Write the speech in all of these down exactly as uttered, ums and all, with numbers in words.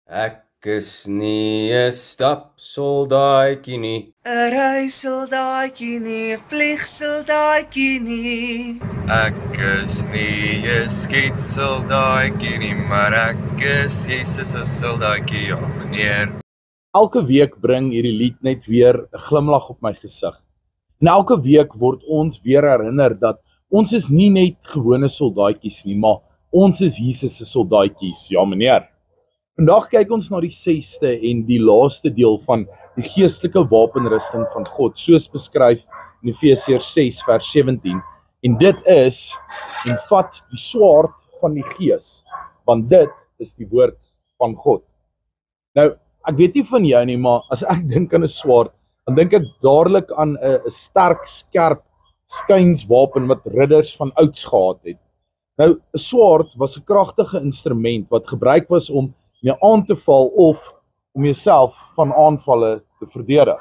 Ek is nie 'n stapsoldaatjie nie. 'n Reissoldaatjie nie, 'n vliegsoldaatjie nie. Ek is nie 'n skietsoldaatjie nie, maar ek is Jesus se soldaatjie, ja meneer. Elke week bring hierdie lied net weer 'n glimlag op my gesig. En elke week word ons weer herinner dat ons is nie net gewone soldaatjies nie, maar ons is Jesus se soldaatjies, ja meneer. Vandag kyk ons na die sesde en die laaste deel van die geestelike wapenrusting van God, soos beskryf in Efesiërs ses vers sewentien. En dit is, en vat die swaard van die gees, want dit is die woord van God. Nou, ek weet nie van jou nie, maar as ek dink aan 'n swaard, dan dink ek dadelik aan 'n sterk, skerp skynswapen wat ridders van ouds gehad het. Nou, 'n swaard was 'n kragtige instrument wat gebruik was om mee aan te val of om jouself van aanvalle te verdedig.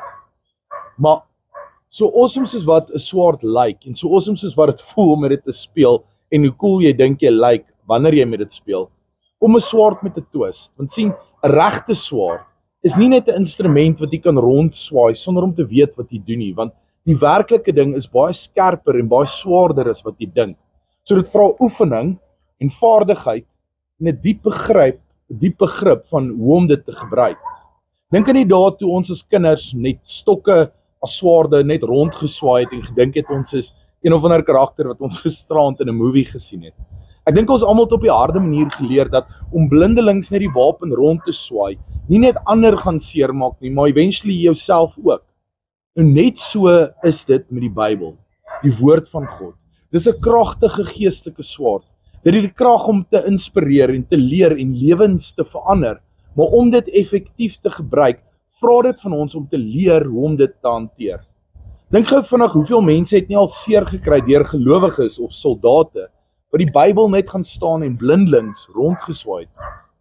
Maar so awesome soos wat 'n swaard lyk en so awesome soos wat dit voel om met dit te speel en hoe cool jy dink jy lyk wanneer jy met dit speel, kom 'n swaard met 'n twist. Want sien, 'n regte swaard is nie net 'n instrument wat jy kan rondswaai sonder om te weet wat jy doen nie, want die werklike ding is baie skerper en baie swaarder as wat jy dink. So dit vra oefening en vaardigheid en 'n diep begrip, 'n diep begrip van hoe om dit te gebruik. Dink aan die dae toe ons as kinders net stokke as swaarde net rondgeswaai het en gedink het ons is een of ander karakter wat ons gisterand in 'n movie gesien het. Ek dink ons almal het op die harde manier geleer dat om blindelings net die wapen rond te swaai, nie net ander gaan seermaak nie, maar eventually jouself ook. En net so is dit met die Bybel, die woord van God. Dis 'n kragtige geestelike swaard. Dit het die krag om te inspireer en te leer en lewens te verander, maar om dit effektief te gebruik, vra dit van ons om te leer hoe om dit te hanteer. Dink gou vinnig hoeveel mense het nie al seer gekry deur gelowiges of soldate, wat die Bybel net gaan staan en blindelings rondgeswaai het.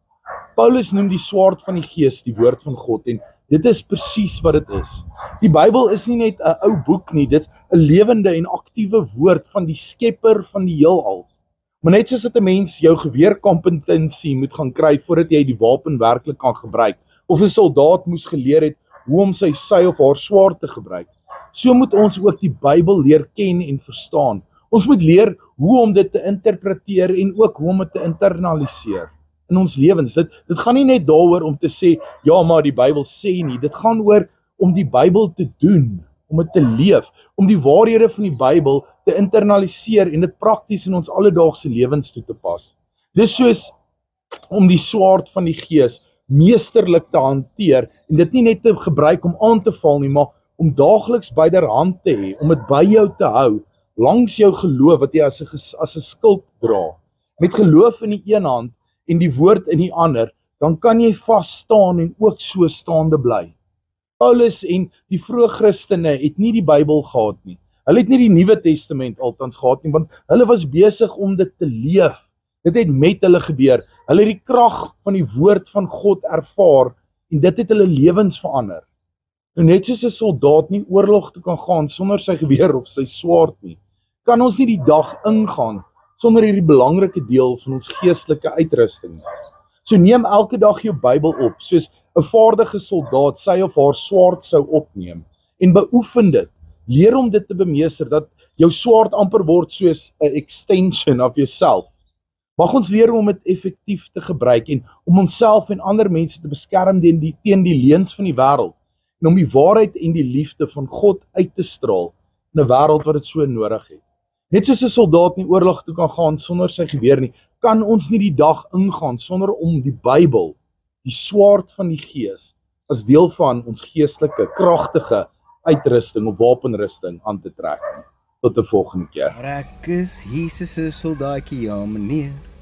Paulus noem die swaard van die gees die woord van God en dit is presies wat dit is. Die Bybel is nie net 'n ou boek nie, dit is 'n lewende en aktiewe woord van die skepper van die heelal. Maar net soos dat 'n mens jou geweerkompetensie moet gaan kry voordat jy die wapen werklik kan gebruik, of 'n soldaat moes geleer het hoe om sy sy of haar swaard te gebruik, so moet ons ook die Bybel leer ken en verstaan. Ons moet leer hoe om dit te interpreteer en ook hoe om dit te internaliseer in ons lewens. Dit, dit gaan nie net daaroor om te sê, ja maar die Bybel sê nie, dit gaan oor om die Bybel te doen, om dit te leef, om die waarhede van die Bybel te internaliseer en dit prakties in ons alledaagse lewens toe te pas. Dis soos om die swaard van die gees meesterlik te hanteer en dit nie net te gebruik om aan te val nie, maar om daagliks byderhand te hê, om dit by jou te hou, langs jou geloof wat jy as 'n as 'n skild dra. Met geloof in die een hand en die woord in die ander, dan kan jy vas staan en ook so staande bly. Paulus en die vroeë Christene het nie die Bybel gehad nie. Hulle het nie die Nuwe Testament altans gehad nie, want hulle was besig om dit te leef. Dit het met hulle gebeur. Hulle het die krag van die woord van God ervaar en dit het hulle lewens verander. En net soos 'n soldaat nie oorlog toe kan gaan sonder sy geweer of sy swaard nie, kan ons nie die dag ingaan sonder hierdie belangrike deel van ons geestelike uitrusting. So neem elke dag jou Bybel op, soos 'n vaardige soldaat sy of haar swaard sou opneem, en beoefen dit. Leer om dit te bemeester, dat jou swaard amper word soos 'n extension of jouself. Mag ons leer om dit effektief te gebruik en om onsself en ander mense te beskerm teen die, teen die leuns van die wêreld, en om die waarheid en die liefde van God uit te straal in 'n wêreld wat dit so nodig het. Net soos 'n soldaat nie oorlog toe kan gaan sonder sy geweer nie, kan ons nie die dag ingaan sonder om die Bybel, die swaard van die gees, as deel van ons geestelike, kragtige uitrusting of wapenrusting aan te trek. Tot 'n volgende keer. Maar ek is Jesus se soldaatjie, ja meneer.